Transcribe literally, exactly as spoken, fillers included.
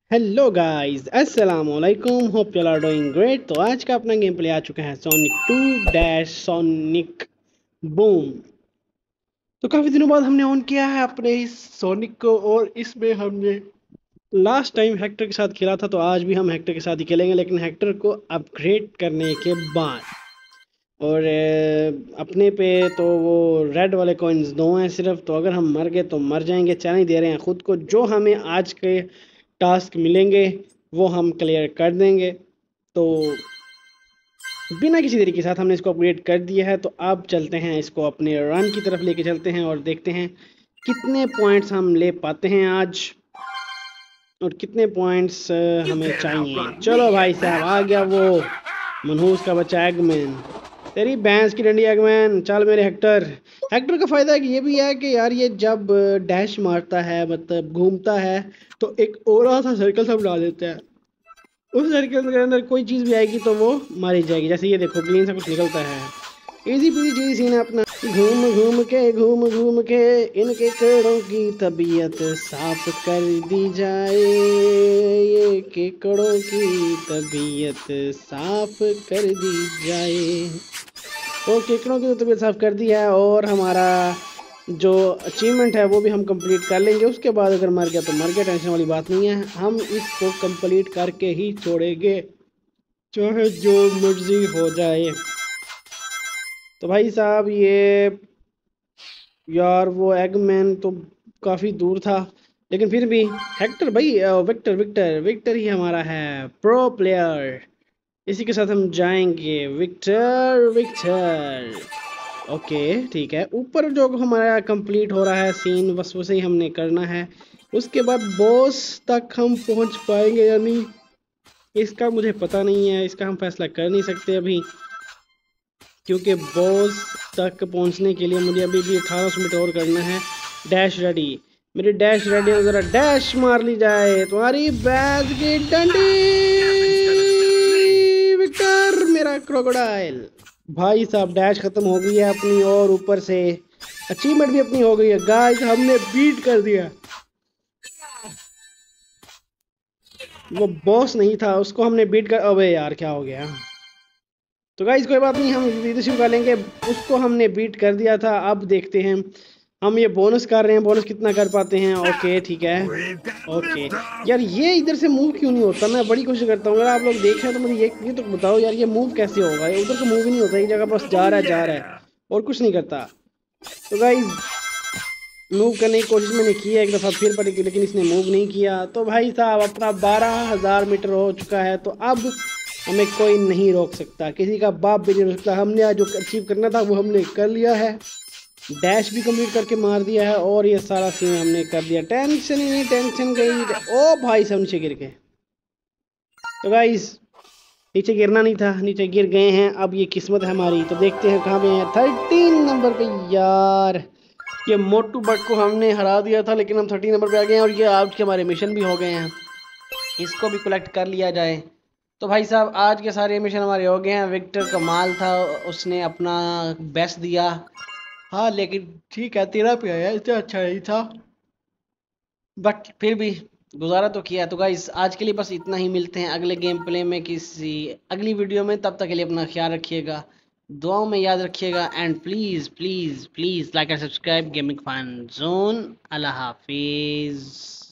Hello guys, अस्सलाम वालेकुम। Hope you are doing great. तो आज का अपना गेम प्ले आ चुका है Sonic two dash Sonic Boom. तो काफ़ी दिनों बाद हमने ऑन किया है अपने इस सोनिक को, और इसमें हमने लास्ट टाइम हेक्टर के साथ खेला था, तो आज भी हम हेक्टर के साथ ही खेलेंगे, लेकिन हेक्टर को अपग्रेड करने के बाद। और अ, अपने पे तो वो रेड वाले कॉइन्स दो हैं सिर्फ, तो अगर हम मर गए तो मर जाएंगे। चैलेंज दे रहे हैं खुद को, जो हमें आज के टास्क मिलेंगे वो हम क्लियर कर देंगे। तो बिना किसी देरी के साथ हमने इसको अपग्रेड कर दिया है, तो अब चलते हैं इसको अपने रन की तरफ लेके चलते हैं और देखते हैं कितने पॉइंट्स हम ले पाते हैं आज, और कितने पॉइंट्स हमें चाहिए। चलो भाई साहब, आ गया वो मनहूस का बच्चा एगमैन। तेरी भैंस की डंडी एगमैन, चल मेरे हेक्टर। हेक्टर का फायदा ये भी है कि यार ये जब डैश मारता है, मतलब घूमता है, तो एक ओरा सा सर्कल सा बना देता है। उस सर्कल के अंदर कोई चीज़ भी आएगी तो वो मारी जाएगी। जैसे ये देखो, ग्रीन सा कुछ निकलता है। इजी पीजी चीज़ सीन है अपना। घूम घूम के घूम घूम के इनके केकड़ों की तबीयत साफ कर दी जाए। ये केकड़ों की तबीयत साफ कर दी जाए। तो केकड़ों की तो तबीयत साफ कर दी है, और हमारा जो अचीवमेंट है वो भी हम कंप्लीट कर लेंगे। उसके बाद अगर मर गया तो मर गया, टेंशन वाली बात नहीं है। हम इसको कंप्लीट करके ही छोड़ेंगे, चाहे जो मर्जी हो जाए। तो भाई साहब, ये यार वो एगमैन तो काफ़ी दूर था, लेकिन फिर भी हेक्टर भाई, अ, विक्टर विक्टर विक्टर ही हमारा है प्रो प्लेयर। इसी के साथ हम जाएंगे। विक्टर विक्टर, ओके ठीक है। ऊपर जो हमारा कंप्लीट हो रहा है सीन, बस उसे ही हमने करना है। उसके बाद बॉस तक हम पहुंच पाएंगे या नहीं, इसका मुझे पता नहीं है। इसका हम फैसला कर नहीं सकते अभी, क्योंकि बॉस तक पहुंचने के लिए मुझे अभी भी अठारह सौ मीटर और करना है। डैश रेडी, मेरी डैश रेडी है। ज़रा डैश मार ली जाए तुम्हारी बैज की डंडी। विक्टर मेरा क्रोकोडाइल। भाई साहब, डैश खत्म हो गई है अपनी, और ऊपर से अचीवमेंट भी अपनी हो गई है। गाइस, हमने बीट कर दिया। वो बॉस नहीं था, उसको हमने बीट कर। अबे यार, क्या हो गया। तो गाइस कोई बात नहीं, हम लीडरशिप का लेंगे। उसको हमने बीट कर दिया था। अब देखते हैं हम ये बोनस कर रहे हैं, बोनस कितना कर पाते हैं। ओके ठीक है। ओके यार, ये इधर से मूव क्यों नहीं होता। मैं बड़ी कोशिश करता हूँ। अगर आप लोग देख रहे हैं तो मुझे ये ये तो बताओ यार, ये मूव कैसे होगा। ये उधर तो मूव ही नहीं होता, एक जगह बस जा रहा है जा रहा है और कुछ नहीं करता। तो गाइज, मूव करने की कोशिश मैंने की है एक दफ़ा फिर, पर लेकिन इसने मूव नहीं किया। तो भाई साहब, अपना बारह हज़ार मीटर हो चुका है, तो अब हमें कोई नहीं रोक सकता, किसी का बाप भी नहीं रोक सकता। हमने आज जो अचीव करना था वो हमने कर लिया है। डैश भी कंप्लीट करके मार दिया है, और ये सारा सीन हमने कर दिया। टेंशन ही नहीं, टेंशन गई। ओ भाई साहब, नीचे गिर गए। तो गाइस, नीचे गिरना नहीं था, नीचे गिर गए हैं। अब ये किस्मत है हमारी। तो देखते हैं कहाँ पे हैं। थर्टीन नंबर पे यार, ये मोटू बट को हमने हरा दिया था, लेकिन हम थर्टी नंबर पे आ गए हैं, और ये आज के हमारे मिशन भी हो गए हैं। इसको भी कलेक्ट कर लिया जाए। तो भाई साहब, आज के सारे मिशन हमारे हो गए हैं। विक्टर कमाल था, उसने अपना बेस्ट दिया। हाँ लेकिन ठीक है, तेरह पे आया, इससे अच्छा नहीं था, बट फिर भी गुजारा तो किया। तो गाइस, आज के लिए बस इतना ही। मिलते हैं अगले गेम प्ले में किसी अगली वीडियो में। तब तक के लिए अपना ख्याल रखिएगा, दुआओं में याद रखिएगा, and please please please like and subscribe gaming fun zone. अल्लाह हाफिज़।